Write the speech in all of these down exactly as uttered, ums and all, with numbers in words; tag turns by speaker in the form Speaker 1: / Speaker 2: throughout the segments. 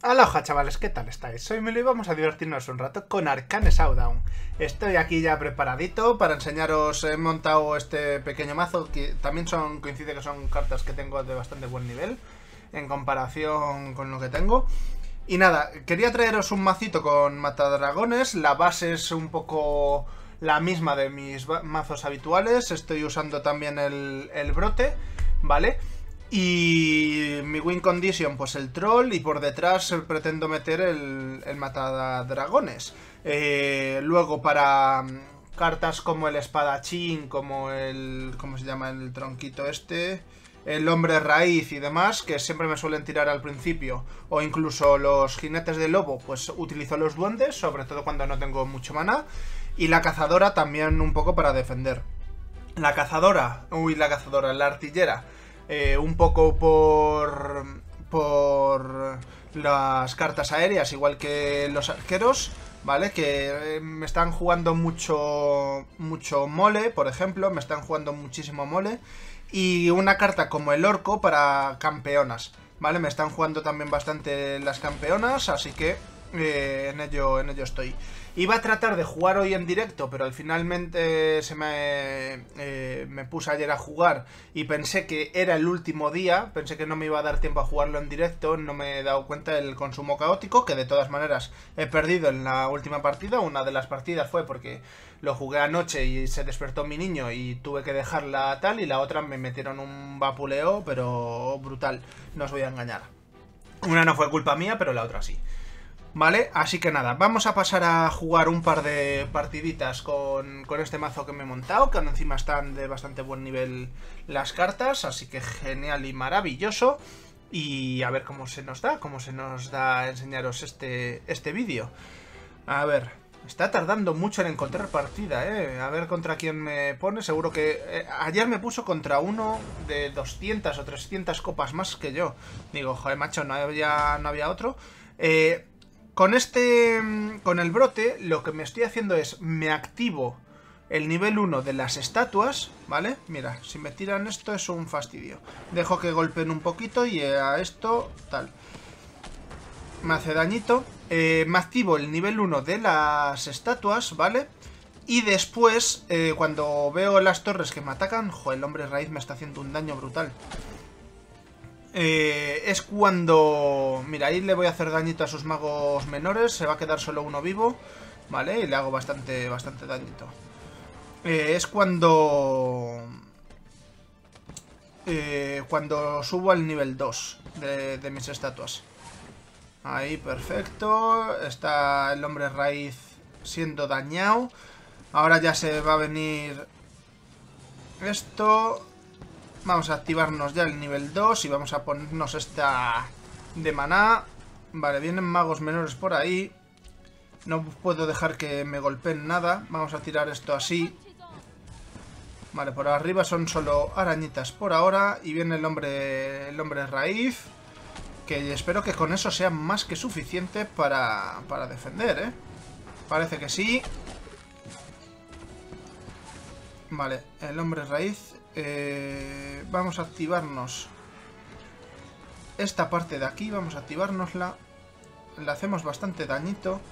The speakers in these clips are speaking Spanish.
Speaker 1: Aloha chavales, ¿qué tal estáis? Soy Milo y vamos a divertirnos un rato con Arcane Showdown. Estoy aquí ya preparadito para enseñaros, he montado este pequeño mazo, que también son, coincide que son cartas que tengo de bastante buen nivel, en comparación con lo que tengo. Y nada, quería traeros un macito con matadragones, la base es un poco la misma de mis mazos habituales, estoy usando también el, el brote, ¿vale? Y mi win condition, pues el troll, y por detrás pretendo meter el, el matadragones. Eh, luego para cartas como el espadachín, como el... ¿cómo se llama el tronquito este? El hombre raíz y demás, que siempre me suelen tirar al principio, o incluso los jinetes de lobo, pues utilizo los duendes, sobre todo cuando no tengo mucho maná. Y la cazadora también un poco para defender. La cazadora, uy, la cazadora, la artillera. Eh, un poco por, por las cartas aéreas, igual que los arqueros, ¿vale? Que eh, me están jugando mucho, mucho mole, por ejemplo, me están jugando muchísimo mole. Y una carta como el orco para campeonas, ¿vale? Me están jugando también bastante las campeonas, así que eh, en ello, en ello estoy. Iba a tratar de jugar hoy en directo, pero al finalmente se me, eh, me puse ayer a jugar y pensé que era el último día, pensé que no me iba a dar tiempo a jugarlo en directo, no me he dado cuenta del consumo caótico, que de todas maneras he perdido en la última partida. Una de las partidas fue porque lo jugué anoche y se despertó mi niño y tuve que dejarla tal, y la otra me metieron un vapuleo, pero brutal, no os voy a engañar. Una no fue culpa mía, pero la otra sí. Vale, así que nada, vamos a pasar a jugar un par de partiditas con, con este mazo que me he montado, que encima están de bastante buen nivel las cartas, así que genial y maravilloso. Y a ver cómo se nos da, cómo se nos da enseñaros este, este vídeo. A ver, está tardando mucho en encontrar partida, eh, a ver contra quién me pone, seguro que... Eh, ayer me puso contra uno de doscientas o trescientas copas más que yo. Digo, joder macho, no había, no había otro. Eh... Con este, con el brote, lo que me estoy haciendo es, me activo el nivel uno de las estatuas, ¿vale? Mira, si me tiran esto es un fastidio. Dejo que golpeen un poquito y a esto, tal. Me hace dañito. Eh, me activo el nivel uno de las estatuas, ¿vale? Y después, eh, cuando veo las torres que me atacan, joder, el hombre raíz me está haciendo un daño brutal. Eh, es cuando... Mira, ahí le voy a hacer dañito a sus magos menores. Se va a quedar solo uno vivo, ¿vale? Y le hago bastante, bastante dañito. Eh, es cuando... Eh, cuando subo al nivel dos de, de mis estatuas. Ahí, perfecto. Está el hombre raíz siendo dañado. Ahora ya se va a venir esto... Vamos a activarnos ya el nivel dos y vamos a ponernos esta de maná. Vale, vienen magos menores por ahí. No puedo dejar que me golpeen nada. Vamos a tirar esto así. Vale, por arriba son solo arañitas por ahora. Y viene el hombre, el hombre raíz, que espero que con eso sea más que suficiente para, para defender, ¿eh? Parece que sí. Vale, el hombre raíz... Eh, vamos a activarnos esta parte de aquí, vamos a activárnosla. Le hacemos bastante dañito.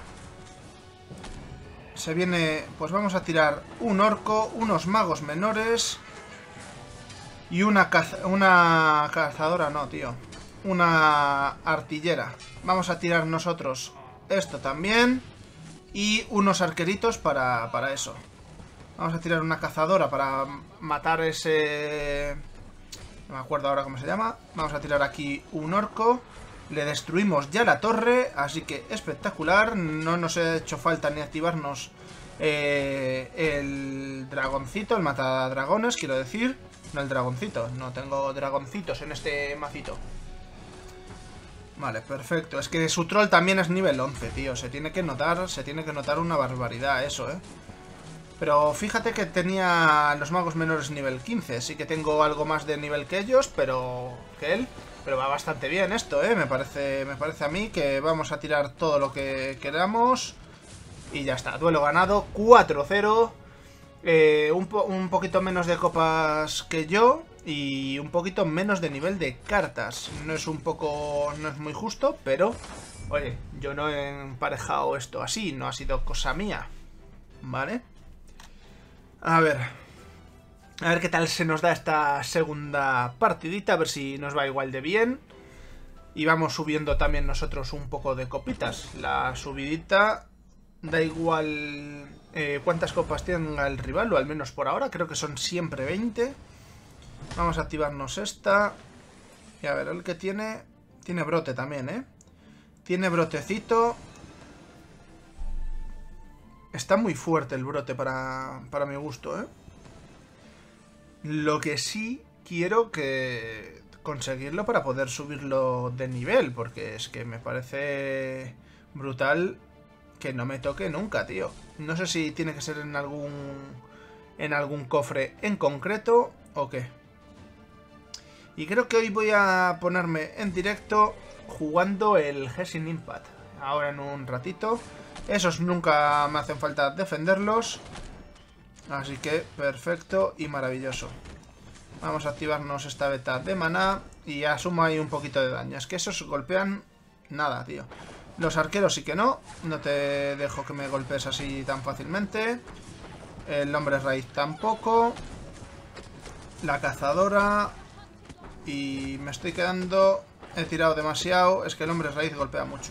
Speaker 1: Se viene, pues vamos a tirar un orco, unos magos menores y una, caza, una cazadora, no tío, una artillera. Vamos a tirar nosotros esto también y unos arqueritos para, para eso. Vamos a tirar una cazadora para matar ese... No me acuerdo ahora cómo se llama. Vamos a tirar aquí un orco. Le destruimos ya la torre, así que espectacular. No nos ha hecho falta ni activarnos eh, el dragoncito, el matadragones, quiero decir. No el dragoncito, no tengo dragoncitos en este macito. Vale, perfecto. Es que su troll también es nivel once, tío. Se tiene que notar, se tiene que notar una barbaridad eso, eh. Pero fíjate que tenía los magos menores nivel quince. Sí que tengo algo más de nivel que ellos, pero... que él. Pero va bastante bien esto, ¿eh? Me parece, me parece a mí que vamos a tirar todo lo que queramos. Y ya está. Duelo ganado. cuatro cero. Eh, un, po un poquito menos de copas que yo. y un poquito menos de nivel de cartas. No es un poco... no es muy justo, pero... oye, yo no he emparejado esto así, no ha sido cosa mía. ¿Vale? A ver... a ver qué tal se nos da esta segunda partidita, a ver si nos va igual de bien. Y vamos subiendo también nosotros un poco de copitas. La subidita da igual eh, cuántas copas tenga el rival, o al menos por ahora, creo que son siempre veinte. Vamos a activarnos esta. Y a ver, el que tiene... tiene brote también, ¿eh? Tiene brotecito. Está muy fuerte el brote para, para mi gusto, ¿eh? Lo que sí quiero que conseguirlo para poder subirlo de nivel, porque es que me parece brutal que no me toque nunca, tío. No sé si tiene que ser en algún en algún cofre en concreto o qué. Y creo que hoy voy a ponerme en directo jugando el Genshin Impact. Ahora en un ratito. Esos nunca me hacen falta defenderlos. Así que perfecto y maravilloso. Vamos a activarnos esta beta de maná y asumo ahí un poquito de daño. Es que esos golpean nada, tío. Los arqueros sí que no. No te dejo que me golpees así tan fácilmente. El hombre raíz tampoco. La cazadora. Y me estoy quedando... he tirado demasiado. Es que el hombre raíz golpea mucho.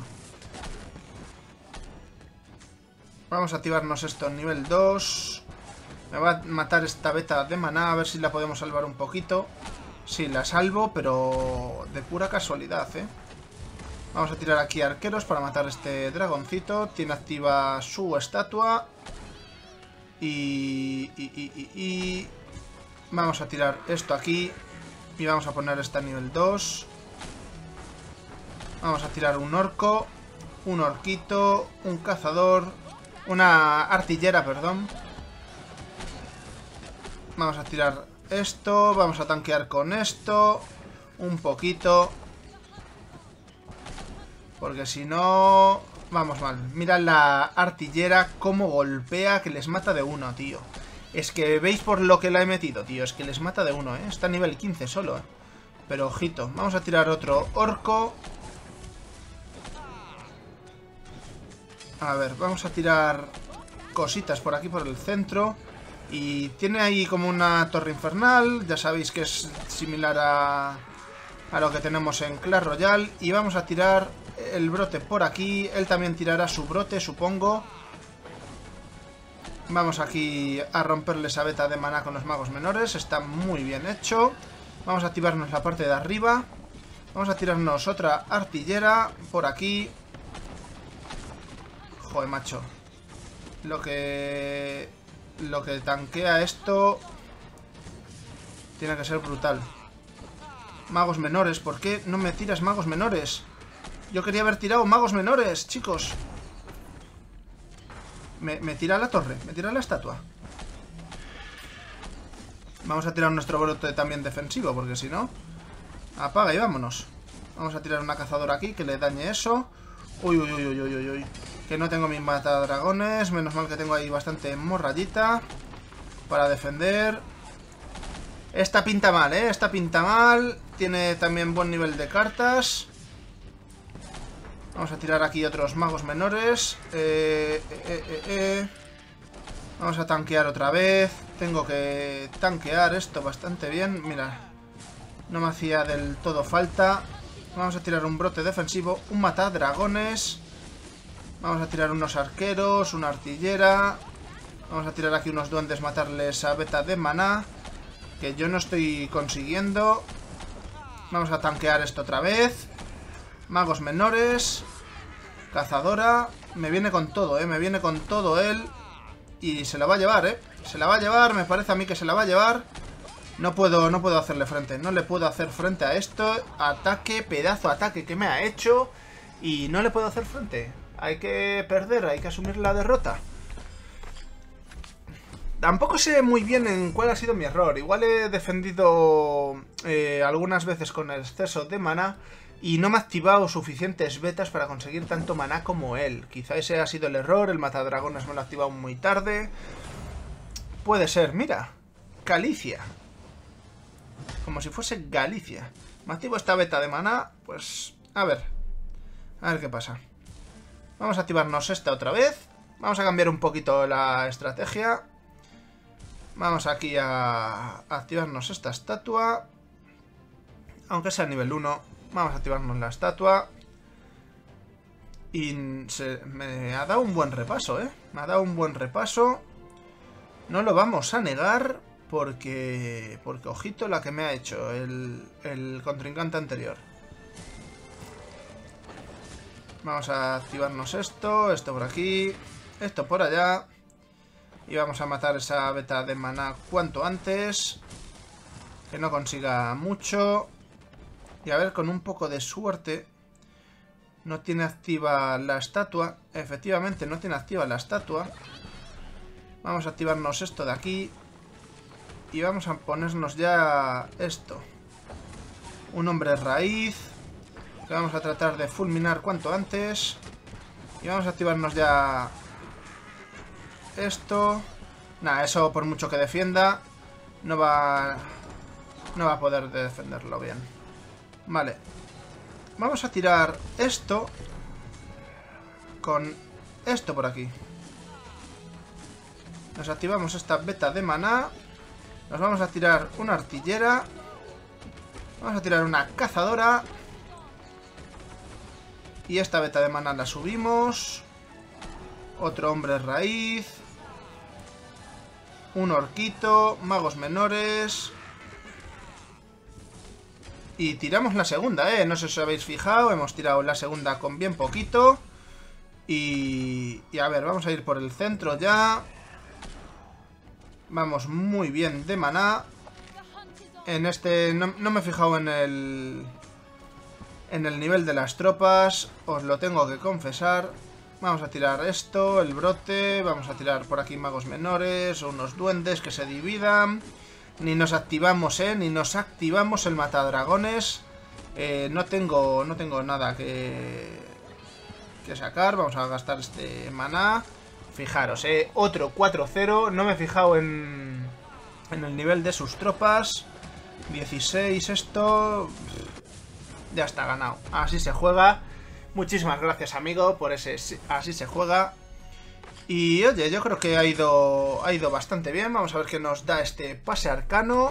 Speaker 1: Vamos a activarnos esto en nivel dos. Me va a matar esta beta de maná, a ver si la podemos salvar un poquito. Sí, la salvo, pero de pura casualidad, ¿eh? Vamos a tirar aquí arqueros para matar este dragoncito. Tiene activa su estatua. Y, y, y, y, y... vamos a tirar esto aquí. Y vamos a poner esta nivel dos. Vamos a tirar un orco. Un orquito. Un cazador. Una artillera, perdón. Vamos a tirar esto, vamos a tanquear con esto, un poquito, porque si no, vamos mal. Mira la artillera cómo golpea, que les mata de uno, tío. Es que veis por lo que la he metido, tío, es que les mata de uno, ¿eh? Está a nivel quince solo, ¿eh? Pero ojito, vamos a tirar otro orco. A ver, vamos a tirar cositas por aquí, por el centro. Y tiene ahí como una torre infernal. Ya sabéis que es similar a, a lo que tenemos en Clash Royale. Y vamos a tirar el brote por aquí. Él también tirará su brote, supongo. Vamos aquí a romperle esa beta de maná con los magos menores. Está muy bien hecho. Vamos a activarnos la parte de arriba. Vamos a tirarnos otra artillera por aquí. Joder, macho. Lo que... Lo que tanquea esto tiene que ser brutal. Magos menores, ¿por qué no me tiras magos menores? Yo quería haber tirado magos menores, chicos. Me, me tira la torre, me tira la estatua. Vamos a tirar nuestro brote también defensivo, porque si no, apaga y vámonos. Vamos a tirar una cazadora aquí que le dañe eso. Uy, uy, uy, uy, uy, uy. Que no tengo mis matadragones. Menos mal que tengo ahí bastante morrayita para defender. Esta pinta mal, ¿eh? Esta pinta mal. Tiene también buen nivel de cartas. Vamos a tirar aquí otros magos menores. Eh, eh, eh, eh. Vamos a tanquear otra vez. Tengo que tanquear esto bastante bien. Mira, no me hacía del todo falta. Vamos a tirar un brote defensivo. Un matadragones. Vamos a tirar unos arqueros, una artillera. Vamos a tirar aquí unos duendes, matarles a beta de maná, que yo no estoy consiguiendo. Vamos a tanquear esto otra vez. Magos menores. Cazadora. Me viene con todo, eh. Me viene con todo él. Y se la va a llevar, eh. Se la va a llevar, me parece a mí que se la va a llevar. No puedo, no puedo hacerle frente. No le puedo hacer frente a esto. Ataque, pedazo ataque que me ha hecho. Y no le puedo hacer frente. Hay que perder, hay que asumir la derrota. Tampoco sé muy bien en cuál ha sido mi error. Igual he defendido eh, algunas veces con exceso de maná y no me ha activado suficientes betas para conseguir tanto maná como él. Quizá ese ha sido el error, el matadragones me lo ha activado muy tarde. Puede ser, mira. Calicia. Como si fuese Galicia. Me activo esta beta de maná. Pues, a ver. A ver qué pasa. Vamos a activarnos esta otra vez. Vamos a cambiar un poquito la estrategia. Vamos aquí a activarnos esta estatua. Aunque sea nivel uno. Vamos a activarnos la estatua. Y se, me ha dado un buen repaso, ¿eh? Me ha dado un buen repaso. No lo vamos a negar. Porque, porque ojito la que me ha hecho el, el contrincante anterior. Vamos a activarnos esto. Esto por aquí. Esto por allá. Y vamos a matar esa beta de maná cuanto antes. Que no consiga mucho. Y a ver, con un poco de suerte. No tiene activa la estatua. Efectivamente, no tiene activa la estatua. Vamos a activarnos esto de aquí. Y vamos a ponernos ya esto. Un hombre raíz. Que vamos a tratar de fulminar cuanto antes. Y vamos a activarnos ya esto. Nada, eso por mucho que defienda no va No va a poder defenderlo bien. Vale. Vamos a tirar esto con esto por aquí. Nos activamos esta beta de maná. Nos vamos a tirar una artillera. Vamos a tirar una cazadora. Y esta beta de maná la subimos. Otro hombre raíz. Un orquito. Magos menores. Y tiramos la segunda, ¿eh? No sé si os habéis fijado. Hemos tirado la segunda con bien poquito. Y, y a ver, vamos a ir por el centro ya. Vamos muy bien de maná. En este... No, no me he fijado en el... En el nivel de las tropas. Os lo tengo que confesar. Vamos a tirar esto, el brote. Vamos a tirar por aquí magos menores. O unos duendes que se dividan. Ni nos activamos, ¿eh? Ni nos activamos el matadragones. Eh, no tengo... No tengo nada que... Que sacar. Vamos a gastar este maná. Fijaros, eh, otro cuatro cero. No me he fijado en, en el nivel de sus tropas. dieciséis esto. Ya está ganado. Así se juega. Muchísimas gracias, amigo, por ese así se juega. Y oye, yo creo que ha ido, ha ido bastante bien. Vamos a ver qué nos da este pase arcano.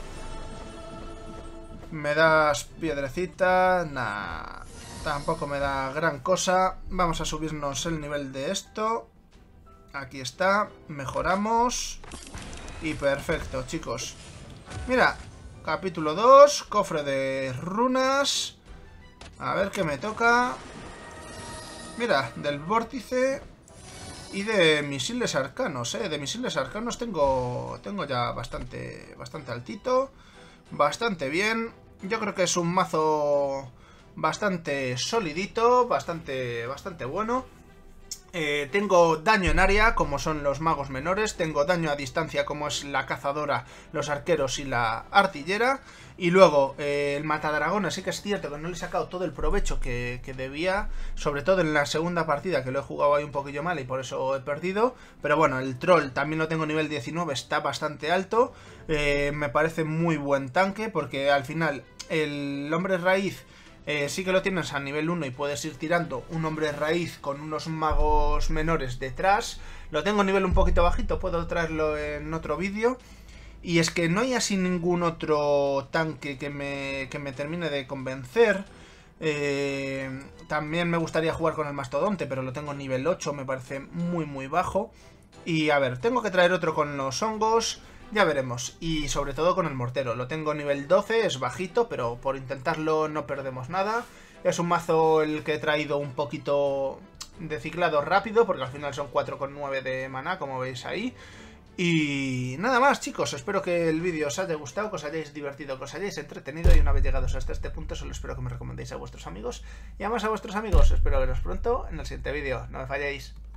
Speaker 1: ¿Me das piedrecita? Nah, tampoco me da gran cosa. Vamos a subirnos el nivel de esto. Aquí está, mejoramos. Y perfecto, chicos. Mira, capítulo dos, cofre de runas. A ver qué me toca. Mira, del vórtice. Y de misiles arcanos, eh. De misiles arcanos tengo, tengo ya bastante, bastante altito. Bastante bien. Yo creo que es un mazo bastante solidito. Bastante, bastante bueno. Eh, tengo daño en área, como son los magos menores. Tengo daño a distancia, como es la cazadora, los arqueros y la artillera. Y luego, eh, el matadragones, sí que es cierto que no le he sacado todo el provecho que, que debía. Sobre todo en la segunda partida, que lo he jugado ahí un poquillo mal y por eso he perdido. Pero bueno, el troll también lo tengo nivel diecinueve, está bastante alto. eh, Me parece muy buen tanque, porque al final el hombre raíz... Eh, sí que lo tienes a nivel uno y puedes ir tirando un hombre raíz con unos magos menores detrás. Lo tengo a nivel un poquito bajito, puedo traerlo en otro vídeo. Y es que no hay así ningún otro tanque que me, que me termine de convencer. Eh, también me gustaría jugar con el mastodonte, pero lo tengo a nivel ocho, me parece muy muy bajo. Y a ver, tengo que traer otro con los hongos. Ya veremos, y sobre todo con el mortero. Lo tengo nivel doce, es bajito, pero por intentarlo no perdemos nada. Es un mazo el que he traído un poquito de ciclado rápido, porque al final son cuatro coma nueve de maná, como veis ahí. Y nada más, chicos, espero que el vídeo os haya gustado, que os hayáis divertido, que os hayáis entretenido. Y una vez llegados hasta este punto, solo espero que me recomendéis a vuestros amigos. Y además a vuestros amigos, espero veros pronto en el siguiente vídeo. No me falléis.